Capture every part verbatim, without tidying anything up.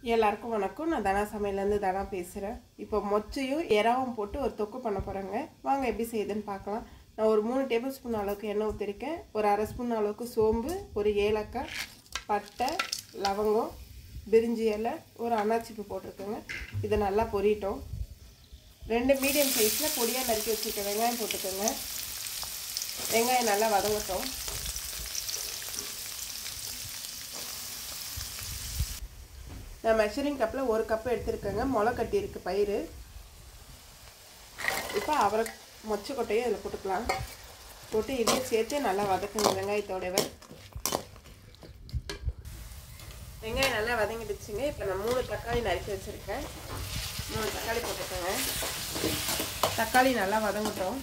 எல்லாருக்கும் வணக்கம். நான் தனா சமையலேருந்து தனா பேசுகிறேன். இப்போ மொச்சையும் எறாவும் போட்டு ஒரு தொக்கு பண்ண போகிறேங்க. வாங்க எப்படி செய்யுதுன்னு பார்க்கலாம். நான் ஒரு மூணு டேபிள் ஸ்பூன் அளவுக்கு எண்ணெய் ஊற்றிருக்கேன். ஒரு அரை ஸ்பூன் அளவுக்கு சோம்பு, ஒரு ஏலக்காய், பட்டை, லவங்கம், பிரிஞ்சி இலை, ஒரு அன்னாச்சிப்பூ போட்டிருக்கேங்க. இதை நல்லா பொரியட்டும். ரெண்டு மீடியம் சைஸில் பொடியாக நறுக்கி வச்சுருக்க வெங்காயம் போட்டுக்கோங்க. வெங்காயம் நல்லா வதங்கட்டும். நான் மெஷரிங் கப்பில் ஒரு கப்பு எடுத்துருக்கேங்க. முளை கட்டி இருக்குது பயிர். இப்போ அவரை மொச்சக்கொட்டையும் இதில் போட்டுக்கலாம். போட்டு இதையும் சேர்த்து நல்லா வதக்குங்க வெங்காயத்தோடவே. வெங்காயம் நல்லா வதங்கிடுச்சுங்க. இப்போ நான் மூணு தக்காளி நறுக்கி வச்சுருக்கேன். மூணு தக்காளி போட்டுக்கோங்க. தக்காளி நல்லா வதங்கட்டும்.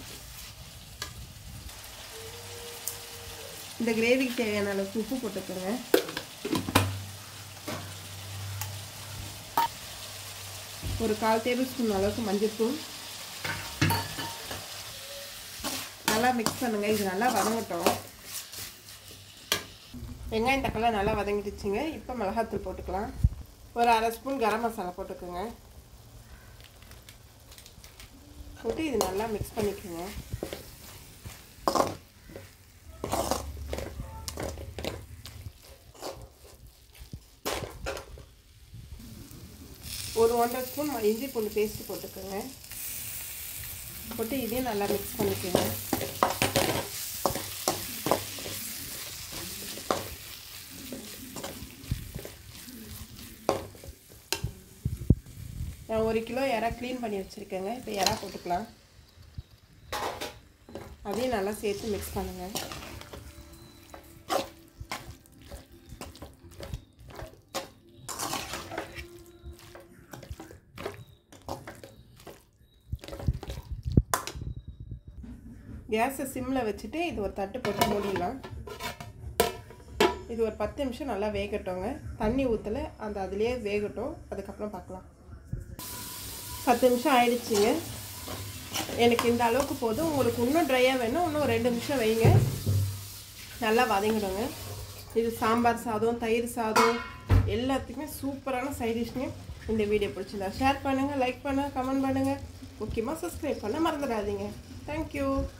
இந்த கிரேவிக்கு தேவையான அளவுக்கு உப்பு போட்டுக்கோங்க. ஒரு கால் டேபிள் ஸ்பூன் அளவுக்கு மஞ்சள்தூள். நல்லா மிக்ஸ் பண்ணுங்கள். இது நல்லா வதங்கட்டும். வெங்காயம் தக்காளி நல்லா வதங்கிடுச்சுங்க. இப்போ மிளகாத்தூள் போட்டுக்கலாம். ஒரு அரை ஸ்பூன் கரம் மசாலா போட்டுக்கோங்க. போட்டு இது நல்லா மிக்ஸ் பண்ணிக்கோங்க. ஒரு ஒன்றரை ஸ்பூன் இஞ்சி பூண்டு பேஸ்ட்டு போட்டுக்கோங்க. போட்டு இதையும் நல்லா மிக்ஸ் பண்ணிக்கோங்க. நான் ஒரு கிலோ எறா க்ளீன் பண்ணி வச்சுருக்கேங்க. இப்போ எறா போட்டுக்கலாம். அதையும் நல்லா சேர்த்து மிக்ஸ் பண்ணுங்கள். கேஸை சிம்மில் வச்சுட்டு இது ஒரு தட்டு போட்டு மூடிடலாம். இது ஒரு பத்து நிமிஷம் நல்லா வேகட்டோங்க. தண்ணி ஊற்றலை, அந்த அதுலேயே வேகட்டும். அதுக்கப்புறம் பார்க்கலாம். பத்து நிமிஷம் ஆயிடுச்சுங்க. எனக்கு இந்த அளவுக்கு போதும். உங்களுக்கு இன்னும் ட்ரையாக வேணும், இன்னும் ரெண்டு நிமிஷம் வைங்க. நல்லா வதங்கிடுங்க. இது சாம்பார் சாதம், தயிர் சாதம் எல்லாத்துக்குமே சூப்பரான சைட் டிஷ்னு. இந்த வீடியோ பிடிச்சிருந்தா ஷேர் பண்ணுங்கள், லைக் பண்ணுங்கள், கமெண்ட் பண்ணுங்கள். முக்கியமாக சப்ஸ்கிரைப் பண்ண மறந்துடாதீங்க. தேங்க்யூ.